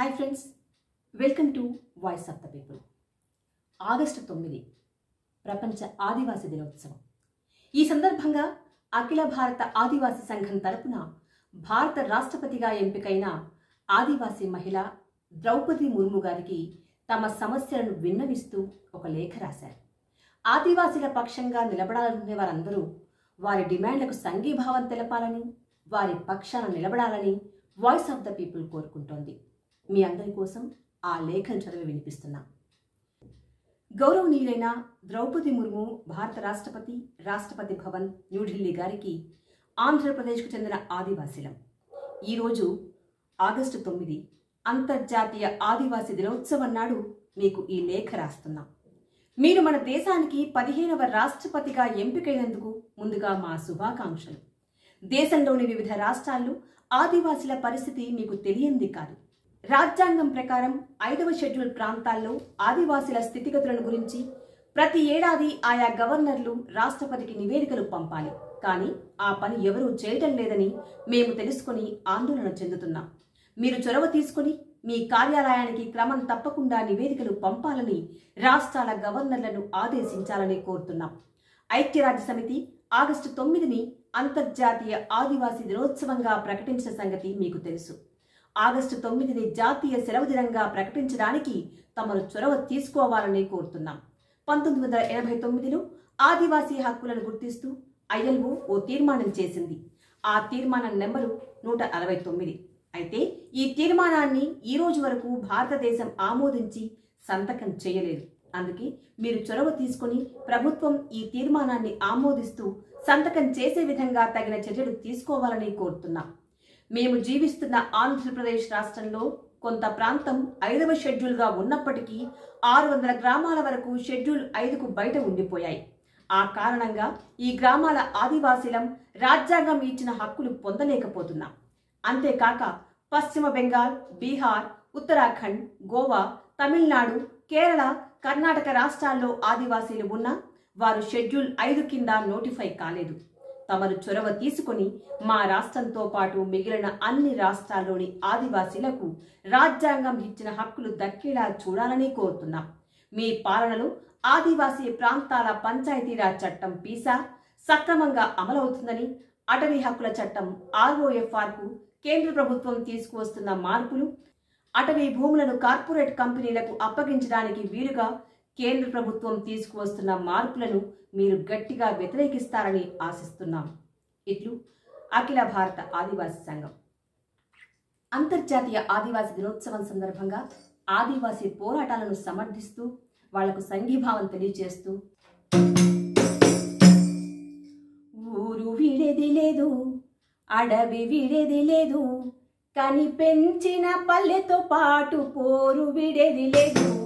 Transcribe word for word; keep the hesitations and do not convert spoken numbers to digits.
Hi friends, welcome to voice of the people. August తొమ్మిది ప్రపంచ ఆదివాసీ దినోత్సవం. ఈ సందర్భంగా అఖిల భారత ఆదివాసీ సంఘం తరపున భారత రాష్ట్రపతిగా ఎంపికైన ఆదివాసీ మహిళ ద్రౌపది ముర్ము గారికి తమ సమస్యలను విన్నవిస్తూ ఒక లేఖ రాశారు. ఆదివాసీల పక్షంగా నిలబడాలనుకునే వారందరూ వారి డిమాండ్లకు సంఘీభావం తెలపాలని, వారి పక్షాన నిలబడాలని వాయిస్ ఆఫ్ ద పీపుల్ కోరుకుంటోంది. మీ అందరి కోసం ఆ లేఖను చదివి వినిపిస్తున్నా. గౌరవనీయులైన ద్రౌపది ముర్ము భారత రాష్ట్రపతి, రాష్ట్రపతి భవన్, న్యూఢిల్లీ గారికి ఆంధ్రప్రదేశ్కు చెందిన ఆదివాసీలం. ఈరోజు ఆగస్టు తొమ్మిది అంతర్జాతీయ ఆదివాసీ దినోత్సవం నాడు మీకు ఈ లేఖ రాస్తున్నాం. మీరు మన దేశానికి పదిహేనవ రాష్ట్రపతిగా ఎంపికైనందుకు ముందుగా మా శుభాకాంక్షలు. దేశంలోని వివిధ రాష్ట్రాల్లో ఆదివాసీల పరిస్థితి మీకు తెలియంది కాదు. రాజ్యాంగం ప్రకారం ఐదవ షెడ్యూల్ ప్రాంతాల్లో ఆదివాసీల స్థితిగతులను గురించి ప్రతి ఏడాది ఆయా గవర్నర్లు రాష్ట్రపతికి నివేదికలు పంపాలి. కానీ ఆ పని ఎవరూ చేయటం లేదని మేము తెలుసుకొని ఆందోళన చెందుతున్నాం. మీరు చొరవ తీసుకుని మీ కార్యాలయానికి క్రమం తప్పకుండా నివేదికలు పంపాలని రాష్ట్రాల గవర్నర్లను ఆదేశించాలని కోరుతున్నాం. ఐక్యరాజ్య సమితి ఆగస్టు తొమ్మిదిని అంతర్జాతీయ ఆదివాసీ దినోత్సవంగా ప్రకటించిన సంగతి మీకు తెలుసు. ఆగస్టు తొమ్మిదిని జాతీయ సెలవు దినంగా ప్రకటించడానికి తమను చొరవ తీసుకోవాలని కోరుతున్నాం. పంతొమ్మిది వందల ఎనభై తొమ్మిదిలో ఆదివాసీ హక్కులను గుర్తిస్తూ ఐఎల్ఓ ఓ తీర్మానం చేసింది. ఆ తీర్మానం నెంబరు నూట అరవై తొమ్మిది. అయితే ఈ తీర్మానాన్ని ఈ రోజు వరకు భారతదేశం ఆమోదించి సంతకం చేయలేదు. అందుకే మీరు చొరవ తీసుకుని ప్రభుత్వం ఈ తీర్మానాన్ని ఆమోదిస్తూ సంతకం చేసే విధంగా తగిన చర్యలు తీసుకోవాలని కోరుతున్నాం. మేము జీవిస్తున్న ఆంధ్రప్రదేశ్ రాష్ట్రంలో కొంత ప్రాంతం ఐదవ షెడ్యూల్గా ఉన్నప్పటికీ ఆరు వందల గ్రామాల వరకు షెడ్యూల్ ఐదుకు బయట ఉండిపోయాయి. ఆ కారణంగా ఈ గ్రామాల ఆదివాసీలం రాజ్యాంగం ఇచ్చిన హక్కులు పొందలేకపోతున్నాం. అంతేకాక పశ్చిమ బెంగాల్, బీహార్, ఉత్తరాఖండ్, గోవా, తమిళనాడు, కేరళ, కర్ణాటక రాష్ట్రాల్లో ఆదివాసీలు ఉన్నా వారు షెడ్యూల్ ఐదు కింద నోటిఫై కాలేదు. తమరు చొరవ తీసుకుని మా రాష్ట్రంతో పాటు మిగిలిన అన్ని రాష్ట్రాల్లోని ఆదివాసీలకు రాజ్యాంగం ఇచ్చిన హక్కులు దక్కేలా చూడాలని కోరుతున్నాం. మీ పాలనలో ఆదివాసీ ప్రాంతాల పంచాయతీరాజ్ చట్టం పీసా సక్రమంగా అమలవుతుందని, అటవీ హక్కుల చట్టం ఆర్ఓఎఫ్ఆర్ కు కేంద్ర ప్రభుత్వం తీసుకువస్తున్న మార్పులు, అటవీ భూములను కార్పొరేట్ కంపెనీలకు అప్పగించడానికి వీలుగా కేంద్ర ప్రభుత్వం తీసుకువస్తున్న మార్పులను మీరు గట్టిగా వ్యతిరేకిస్తారని ఆశిస్తున్నాం. ఇట్లు అఖిల భారత ఆదివాసీ సంఘం. అంతర్జాతీయ ఆదివాసీ దినోత్సవం సందర్భంగా ఆదివాసీ పోరాటాలను సమర్థిస్తూ వాళ్లకు సంఘీభావం తెలియజేస్తూ, ఊరు వీడేది లేదు, అడవి వీడేది లేదు, కని పెంచిన పల్లెతో పాటు పోరు వీడేది లేదు.